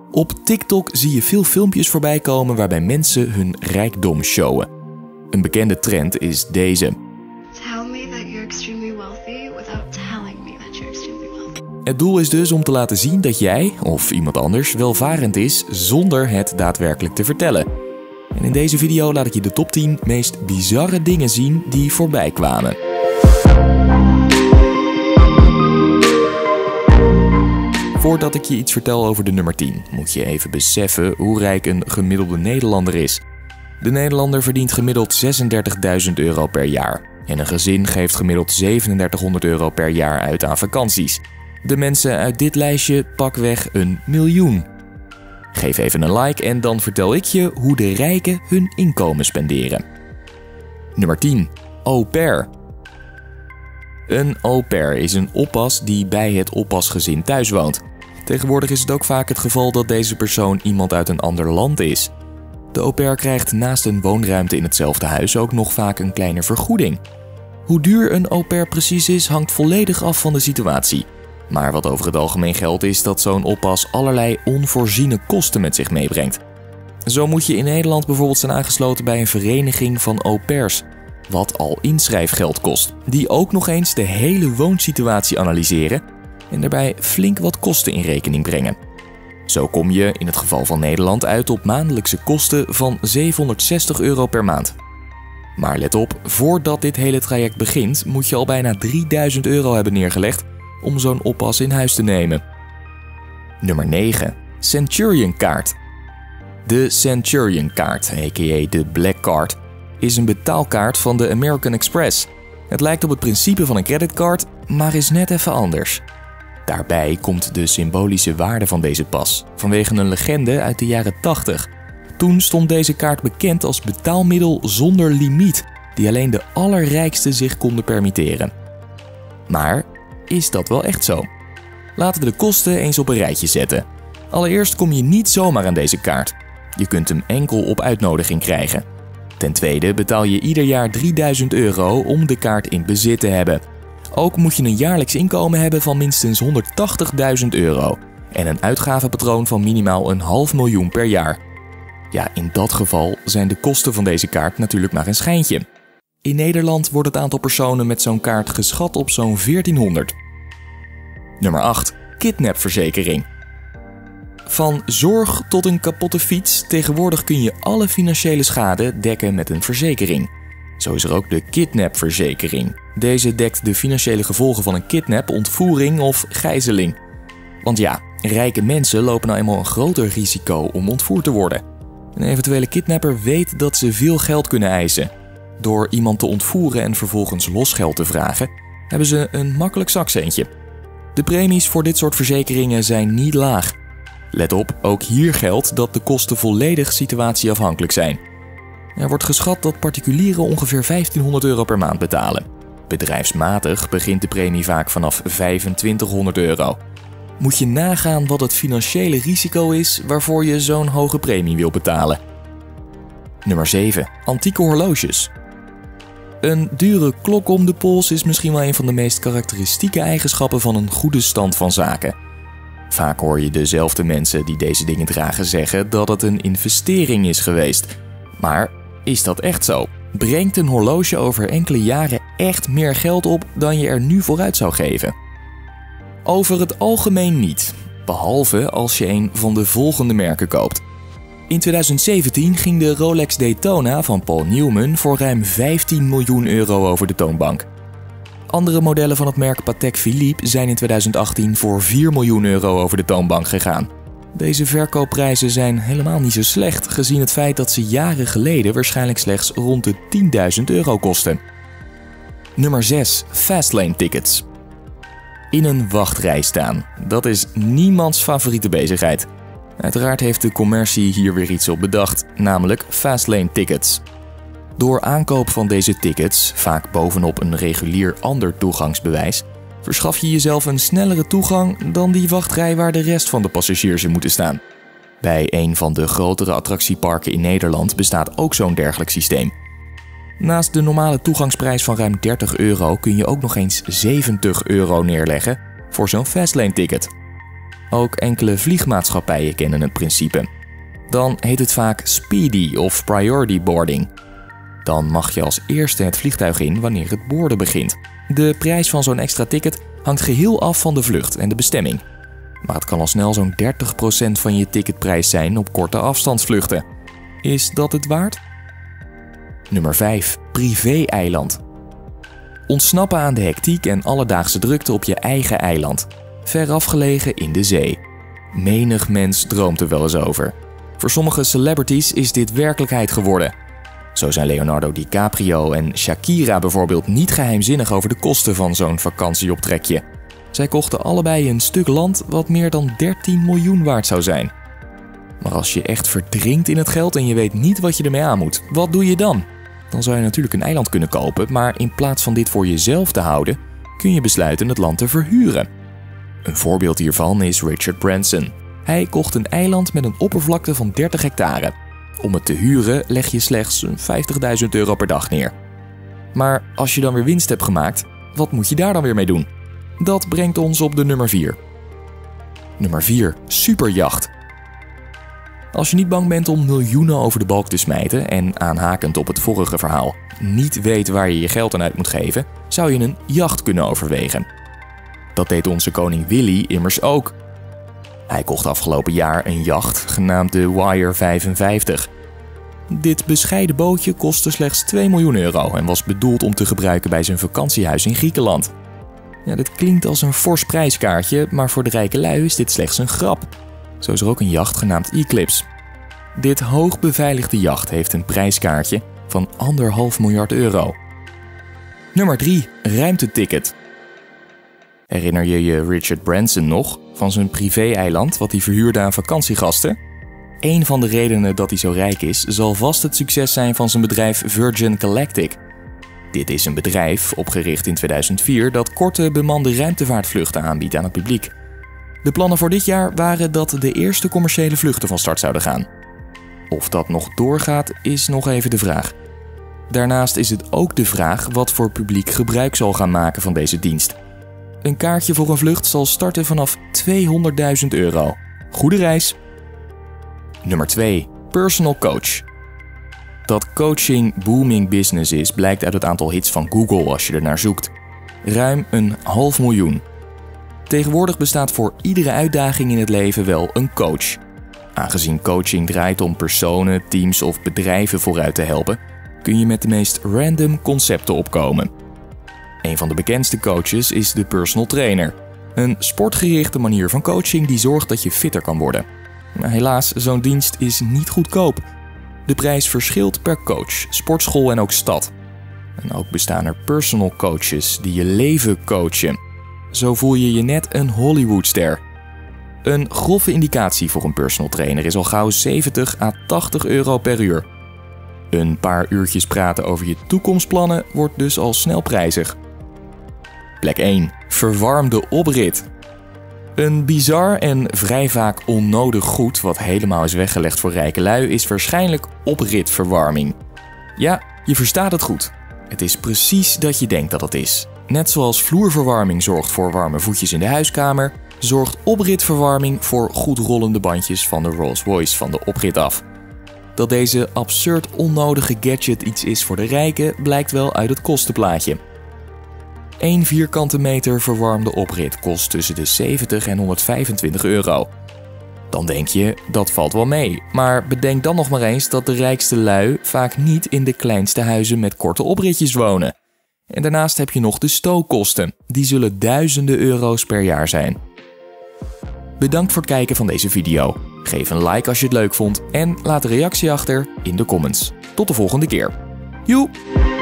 Op TikTok zie je veel filmpjes voorbij komen waarbij mensen hun rijkdom showen. Een bekende trend is deze. Tell me that you're extremely wealthy without telling me that you're extremely wealthy. Het doel is dus om te laten zien dat jij, of iemand anders, welvarend is zonder het daadwerkelijk te vertellen. En in deze video laat ik je de top 10 meest bizarre dingen zien die voorbij kwamen. Voordat ik je iets vertel over de nummer 10, moet je even beseffen hoe rijk een gemiddelde Nederlander is. De Nederlander verdient gemiddeld €36.000 per jaar. En een gezin geeft gemiddeld €3700 per jaar uit aan vakanties. De mensen uit dit lijstje pakweg $1 miljoen. Geef even een like en dan vertel ik je hoe de rijken hun inkomen spenderen. Nummer 10. Au pair. Een au pair is een oppas die bij het oppasgezin thuis woont. Tegenwoordig is het ook vaak het geval dat deze persoon iemand uit een ander land is. De au pair krijgt naast een woonruimte in hetzelfde huis ook nog vaak een kleine vergoeding. Hoe duur een au pair precies is, hangt volledig af van de situatie. Maar wat over het algemeen geldt is dat zo'n oppas allerlei onvoorziene kosten met zich meebrengt. Zo moet je in Nederland bijvoorbeeld zijn aangesloten bij een vereniging van au pairs, wat al inschrijfgeld kost, die ook nog eens de hele woonsituatie analyseren en daarbij flink wat kosten in rekening brengen. Zo kom je in het geval van Nederland uit op maandelijkse kosten van €760 per maand. Maar let op, voordat dit hele traject begint moet je al bijna €3000 hebben neergelegd om zo'n oppas in huis te nemen. Nummer 9. Centurion kaart. De Centurion kaart, a.k.a. de Black Card, is een betaalkaart van de American Express. Het lijkt op het principe van een creditcard, maar is net even anders. Daarbij komt de symbolische waarde van deze pas, vanwege een legende uit de jaren 80. Toen stond deze kaart bekend als betaalmiddel zonder limiet, die alleen de allerrijksten zich konden permitteren. Maar is dat wel echt zo? Laten we de kosten eens op een rijtje zetten. Allereerst kom je niet zomaar aan deze kaart. Je kunt hem enkel op uitnodiging krijgen. Ten tweede betaal je ieder jaar €3000 om de kaart in bezit te hebben. Ook moet je een jaarlijks inkomen hebben van minstens €180.000 en een uitgavenpatroon van minimaal $500.000 per jaar. Ja, in dat geval zijn de kosten van deze kaart natuurlijk maar een schijntje. In Nederland wordt het aantal personen met zo'n kaart geschat op zo'n 1400. Nummer 8. Kidnapverzekering. Van zorg tot een kapotte fiets, tegenwoordig kun je alle financiële schade dekken met een verzekering. Zo is er ook de kidnapverzekering. Deze dekt de financiële gevolgen van een kidnap, ontvoering of gijzeling. Want ja, rijke mensen lopen nou eenmaal een groter risico om ontvoerd te worden. Een eventuele kidnapper weet dat ze veel geld kunnen eisen. Door iemand te ontvoeren en vervolgens losgeld te vragen, hebben ze een makkelijk zakcentje. De premies voor dit soort verzekeringen zijn niet laag. Let op, ook hier geldt dat de kosten volledig situatieafhankelijk zijn. Er wordt geschat dat particulieren ongeveer €1500 per maand betalen. Bedrijfsmatig begint de premie vaak vanaf €2500. Moet je nagaan wat het financiële risico is waarvoor je zo'n hoge premie wil betalen. Nummer 7. Antieke horloges. Een dure klok om de pols is misschien wel een van de meest karakteristieke eigenschappen van een goede stand van zaken. Vaak hoor je dezelfde mensen die deze dingen dragen zeggen dat het een investering is geweest. Maar is dat echt zo? Brengt een horloge over enkele jaren echt meer geld op dan je er nu vooruit zou geven? Over het algemeen niet, behalve als je een van de volgende merken koopt. In 2017 ging de Rolex Daytona van Paul Newman voor ruim €15 miljoen over de toonbank. Andere modellen van het merk Patek Philippe zijn in 2018 voor €4 miljoen over de toonbank gegaan. Deze verkoopprijzen zijn helemaal niet zo slecht, gezien het feit dat ze jaren geleden waarschijnlijk slechts rond de €10.000 kosten. Nummer 6. Fastlane tickets. In een wachtrij staan. Dat is niemands favoriete bezigheid. Uiteraard heeft de commercie hier weer iets op bedacht, namelijk Fastlane tickets. Door aankoop van deze tickets, vaak bovenop een regulier ander toegangsbewijs, verschaf je jezelf een snellere toegang dan die wachtrij waar de rest van de passagiers in moeten staan. Bij een van de grotere attractieparken in Nederland bestaat ook zo'n dergelijk systeem. Naast de normale toegangsprijs van ruim €30 kun je ook nog eens €70 neerleggen voor zo'n Fastlane ticket. Ook enkele vliegmaatschappijen kennen het principe. Dan heet het vaak speedy of priority boarding. Dan mag je als eerste het vliegtuig in wanneer het boorden begint. De prijs van zo'n extra ticket hangt geheel af van de vlucht en de bestemming. Maar het kan al snel zo'n 30% van je ticketprijs zijn op korte afstandsvluchten. Is dat het waard? Nummer 5. Privé-eiland. Ontsnappen aan de hectiek en alledaagse drukte op je eigen eiland. Ver afgelegen in de zee. Menig mens droomt er wel eens over. Voor sommige celebrities is dit werkelijkheid geworden. Zo zijn Leonardo DiCaprio en Shakira bijvoorbeeld niet geheimzinnig over de kosten van zo'n vakantieoptrekje. Zij kochten allebei een stuk land wat meer dan 13 miljoen waard zou zijn. Maar als je echt verdrinkt in het geld en je weet niet wat je ermee aan moet, wat doe je dan? Dan zou je natuurlijk een eiland kunnen kopen, maar in plaats van dit voor jezelf te houden, kun je besluiten het land te verhuren. Een voorbeeld hiervan is Richard Branson. Hij kocht een eiland met een oppervlakte van 30 hectare. Om het te huren leg je slechts €50.000 per dag neer. Maar als je dan weer winst hebt gemaakt, wat moet je daar dan weer mee doen? Dat brengt ons op de nummer 4. Nummer 4. Superjacht. Als je niet bang bent om miljoenen over de balk te smijten en aanhakend op het vorige verhaal niet weet waar je je geld aan uit moet geven, zou je een jacht kunnen overwegen. Dat deed onze koning Willy immers ook. Hij kocht afgelopen jaar een jacht genaamd de Wire 55. Dit bescheiden bootje kostte slechts €2 miljoen en was bedoeld om te gebruiken bij zijn vakantiehuis in Griekenland. Ja, dit klinkt als een fors prijskaartje, maar voor de rijke lui is dit slechts een grap. Zo is er ook een jacht genaamd Eclipse. Dit hoogbeveiligde jacht heeft een prijskaartje van €1,5 miljard. Nummer 3. Ruimteticket. Herinner je je Richard Branson nog van zijn privé-eiland wat hij verhuurde aan vakantiegasten? Een van de redenen dat hij zo rijk is, zal vast het succes zijn van zijn bedrijf Virgin Galactic. Dit is een bedrijf, opgericht in 2004, dat korte bemande ruimtevaartvluchten aanbiedt aan het publiek. De plannen voor dit jaar waren dat de eerste commerciële vluchten van start zouden gaan. Of dat nog doorgaat, is nog even de vraag. Daarnaast is het ook de vraag wat voor publiek gebruik zal gaan maken van deze dienst. Een kaartje voor een vlucht zal starten vanaf €200.000. Goede reis! Nummer 2. Personal coach. Dat coaching booming business is, blijkt uit het aantal hits van Google als je er naar zoekt. Ruim $500.000. Tegenwoordig bestaat voor iedere uitdaging in het leven wel een coach. Aangezien coaching draait om personen, teams of bedrijven vooruit te helpen, kun je met de meest random concepten opkomen. Een van de bekendste coaches is de personal trainer. Een sportgerichte manier van coaching die zorgt dat je fitter kan worden. Maar helaas, zo'n dienst is niet goedkoop. De prijs verschilt per coach, sportschool en ook stad. En ook bestaan er personal coaches die je leven coachen. Zo voel je je net een Hollywoodster. Een grove indicatie voor een personal trainer is al gauw €70 à €80 per uur. Een paar uurtjes praten over je toekomstplannen wordt dus al snel prijzig. Plek 1. Verwarmde oprit. Een bizar en vrij vaak onnodig goed wat helemaal is weggelegd voor rijke lui is waarschijnlijk opritverwarming. Ja, je verstaat het goed. Het is precies dat je denkt dat het is. Net zoals vloerverwarming zorgt voor warme voetjes in de huiskamer, zorgt opritverwarming voor goed rollende bandjes van de Rolls-Royce van de oprit af. Dat deze absurd onnodige gadget iets is voor de rijken blijkt wel uit het kostenplaatje. 1 vierkante meter verwarmde oprit kost tussen de €70 en €125. Dan denk je, dat valt wel mee. Maar bedenk dan nog maar eens dat de rijkste lui vaak niet in de kleinste huizen met korte opritjes wonen. En daarnaast heb je nog de stookkosten. Die zullen duizenden euro's per jaar zijn. Bedankt voor het kijken van deze video. Geef een like als je het leuk vond en laat een reactie achter in de comments. Tot de volgende keer. Joe!